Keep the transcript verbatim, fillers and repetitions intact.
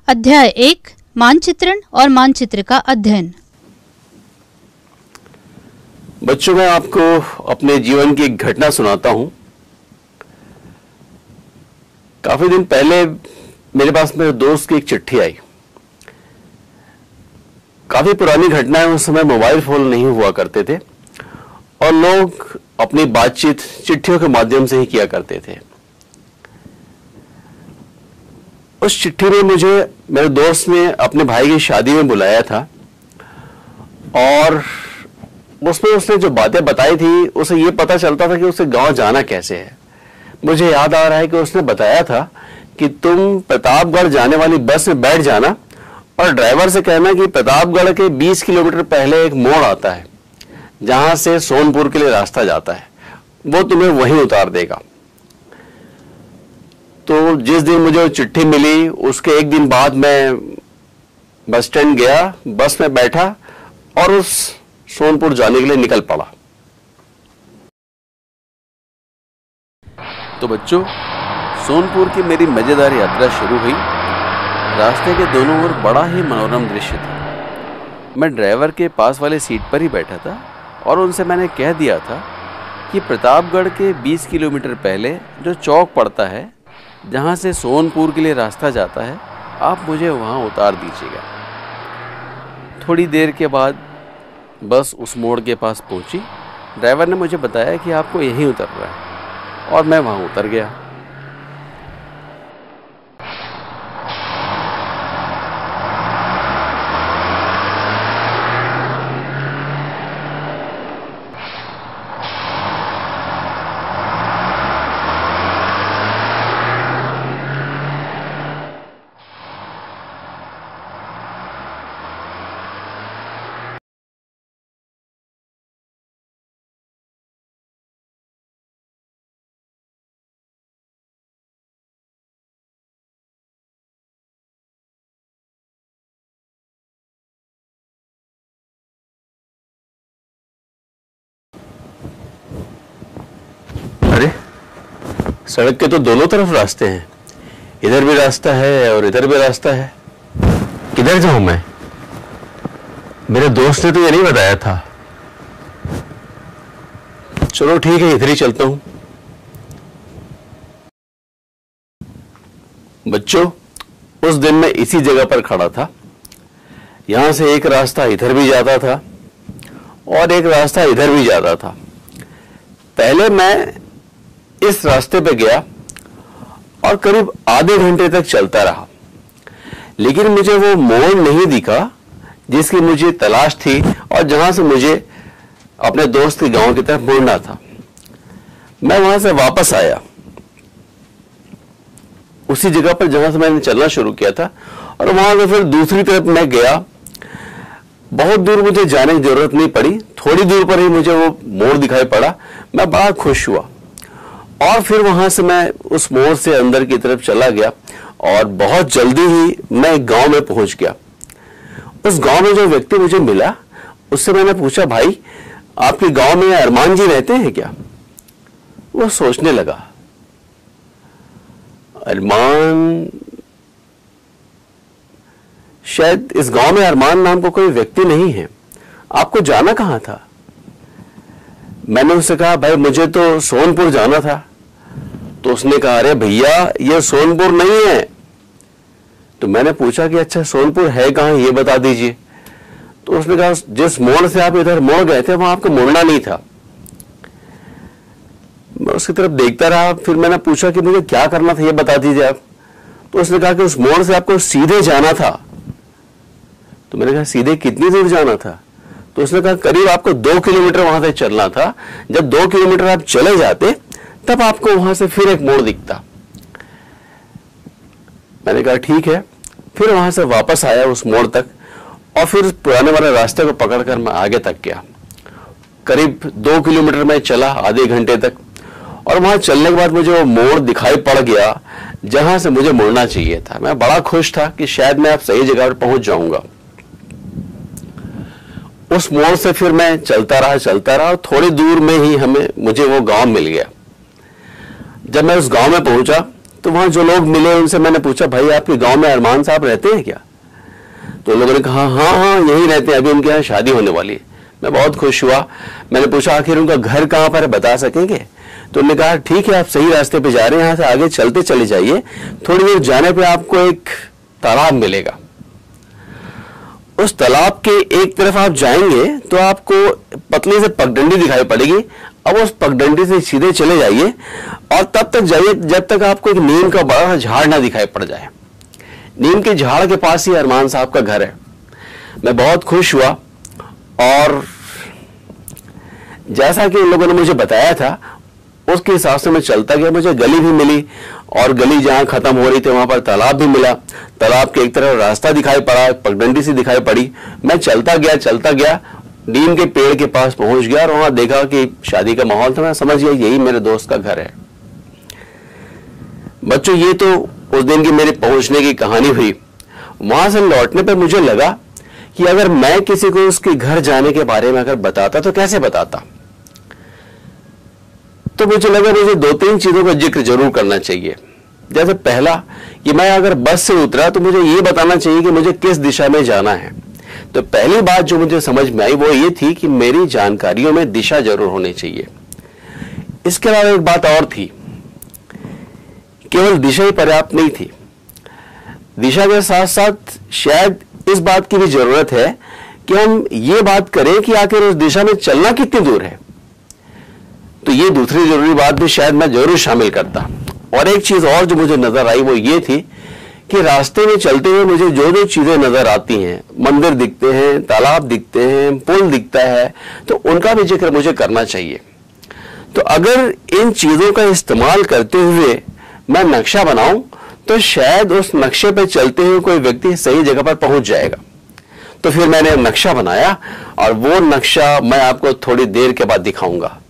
अध्याय एक, मानचित्रण और मानचित्र का अध्ययन। बच्चों, मैं आपको अपने जीवन की एक घटना सुनाता हूं। काफी दिन पहले मेरे पास मेरे दोस्त की एक चिट्ठी आई। काफी पुरानी घटना है। उस समय मोबाइल फोन नहीं हुआ करते थे और लोग अपनी बातचीत चिट्ठियों के माध्यम से ही किया करते थे। उस चिट्ठी में मुझे मेरे दोस्त ने अपने भाई की शादी में बुलाया था और उसमें उसने जो बातें बताई थी उसे ये पता चलता था कि उसे गांव जाना कैसे है। मुझे याद आ रहा है कि उसने बताया था कि तुम प्रतापगढ़ जाने वाली बस में बैठ जाना और ड्राइवर से कहना कि प्रतापगढ़ के बीस किलोमीटर पहले एक मोड़ आता है जहां से सोनपुर के लिए रास्ता जाता है, वो तुम्हें वहीं उतार देगा। तो जिस दिन मुझे चिट्ठी मिली उसके एक दिन बाद मैं बस स्टैंड गया, बस में बैठा और उस सोनपुर जाने के लिए निकल पड़ा। तो बच्चों, सोनपुर की मेरी मजेदार यात्रा शुरू हुई। रास्ते के दोनों ओर बड़ा ही मनोरम दृश्य था। मैं ड्राइवर के पास वाले सीट पर ही बैठा था और उनसे मैंने कह दिया था कि प्रतापगढ़ के बीस किलोमीटर पहले जो चौक पड़ता है जहाँ से सोनपुर के लिए रास्ता जाता है, आप मुझे वहाँ उतार दीजिएगा। थोड़ी देर के बाद बस उस मोड़ के पास पहुँची। ड्राइवर ने मुझे बताया कि आपको यहीं उतरना है और मैं वहाँ उतर गया। अरे, सड़क के तो दोनों तरफ रास्ते हैं। इधर भी रास्ता है और इधर भी रास्ता है। किधर जाऊं मैं? मेरे दोस्त ने तो ये नहीं बताया था। चलो ठीक है, इधर ही चलता हूं। बच्चों, उस दिन मैं इसी जगह पर खड़ा था। यहां से एक रास्ता इधर भी जाता था और एक रास्ता इधर भी जाता था। पहले मैं इस रास्ते पे गया और करीब आधे घंटे तक चलता रहा, लेकिन मुझे वो मोड़ नहीं दिखा जिसकी मुझे तलाश थी और जहां से मुझे अपने दोस्त के गांव की तरफ मुड़ना था। मैं वहां से वापस आया उसी जगह पर जहां से मैंने चलना शुरू किया था और वहां से फिर दूसरी तरफ मैं गया। बहुत दूर मुझे जाने की जरूरत नहीं पड़ी, थोड़ी दूर पर ही मुझे वो मोड़ दिखाई पड़ा। मैं बड़ा खुश हुआ और फिर वहां से मैं उस मोड़ से अंदर की तरफ चला गया और बहुत जल्दी ही मैं एक गांव में पहुंच गया। उस गांव में जो व्यक्ति मुझे मिला उससे मैंने पूछा, भाई आपके गांव में अरमान जी रहते हैं क्या? वो सोचने लगा, अरमान, शायद इस गांव में अरमान नाम का कोई व्यक्ति नहीं है। आपको जाना कहां था? मैंने उससे कहा, भाई मुझे तो सोनपुर जाना था। तो उसने कहा, अरे भैया ये सोनपुर नहीं है। तो मैंने पूछा कि अच्छा सोनपुर है कहां, ये बता दीजिए। तो उसने कहा, जिस मोड़ से आप इधर मोड़ गए थे वहां आपको मुड़ना नहीं था। मैं उसकी तरफ देखता रहा। फिर मैंने पूछा कि मुझे क्या करना था, ये बता दीजिए आप। तो उसने कहा कि उस मोड़ से आपको सीधे जाना था। तो मैंने कहा, सीधे कितनी दूर जाना था? तो उसने कहा, करीब आपको दो किलोमीटर वहां से चलना था। जब दो किलोमीटर आप चले जाते तब आपको वहां से फिर एक मोड़ दिखता। मैंने कहा ठीक है। फिर वहां से वापस आया उस मोड़ तक और फिर पुराने वाले रास्ते को पकड़कर मैं आगे तक गया। करीब दो किलोमीटर मैं चला आधे घंटे तक और वहां चलने के बाद मुझे वो मोड़ दिखाई पड़ गया जहां से मुझे मुड़ना चाहिए था। मैं बड़ा खुश था कि शायद मैं अब सही जगह पर पहुंच जाऊंगा। उस मोड़ से फिर मैं चलता रहा चलता रहा और थोड़ी दूर में ही हमें मुझे वो गांव मिल गया। जब मैं उस गांव में पहुंचा तो वहां जो लोग मिले उनसे मैंने पूछा, भाई आपके गांव में अरमान साहब रहते हैं क्या? तो लोगों ने कहा हाँ हाँ यही रहते हैं, अभी उनके यहाँ शादी होने वाली है। मैं बहुत खुश हुआ। मैंने पूछा आखिर उनका घर कहाँ पर है, बता सकेंगे? तो उन्होंने कहा ठीक है, आप सही रास्ते पे जा रहे हैं, यहाँ से आगे चलते चले जाइए, थोड़ी देर जाने पे आपको एक तालाब मिलेगा। उस तालाब के एक तरफ आप जाएंगे तो आपको पतली से पगडंडी दिखाई पड़ेगी। अब उस पगडंडी से सीधे चले जाइए और तब तक जाइए जब तक आपको एक नीम का बड़ा झाड़ ना दिखाई पड़ जाए। नीम के झाड़ के पास ही अरमान साहब का घर है। मैं बहुत खुश हुआ और जैसा कि इन लोगों ने मुझे बताया था उसके हिसाब से मैं चलता गया। मुझे गली भी मिली और गली जहां खत्म हो रही थी वहां पर तालाब भी मिला। तालाब के एक तरफ रास्ता दिखाई पड़ा, पगडंडी सी दिखाई पड़ी। मैं चलता गया चलता गया नीम के पेड़ के पास पहुंच गया और वहां देखा कि शादी का माहौल था। मैं समझ गया यही मेरे दोस्त का घर है। बच्चों, ये तो उस दिन की मेरे पहुंचने की कहानी हुई। वहां से लौटने पर मुझे लगा कि अगर मैं किसी को उसके घर जाने के बारे में अगर बताता तो कैसे बताता। तो मुझे लगा मुझे दो तीन चीजों का जिक्र जरूर करना चाहिए। जैसे पहला कि मैं अगर बस से उतरा तो मुझे ये बताना चाहिए कि मुझे किस दिशा में जाना है। तो पहली बात जो मुझे समझ में आई वो ये थी कि मेरी जानकारियों में दिशा जरूर होनी चाहिए। इसके अलावा एक बात और थी, केवल दिशा ही पर्याप्त नहीं थी। दिशा के साथ साथ शायद इस बात की भी जरूरत है कि हम ये बात करें कि आखिर उस दिशा में चलना कितनी दूर है। तो ये दूसरी जरूरी बात भी शायद मैं जरूर शामिल करता। और एक चीज और जो मुझे नजर आई वो ये थी कि रास्ते में चलते हुए मुझे जो जो चीजें नजर आती हैं, मंदिर दिखते हैं, तालाब दिखते हैं, पुल दिखता है, तो उनका भी जिक्र मुझे करना चाहिए। तो अगर इन चीजों का इस्तेमाल करते हुए मैं नक्शा बनाऊं तो शायद उस नक्शे पर चलते हुए कोई व्यक्ति सही जगह पर पहुंच जाएगा। तो फिर मैंने नक्शा बनाया और वो नक्शा मैं आपको थोड़ी देर के बाद दिखाऊंगा।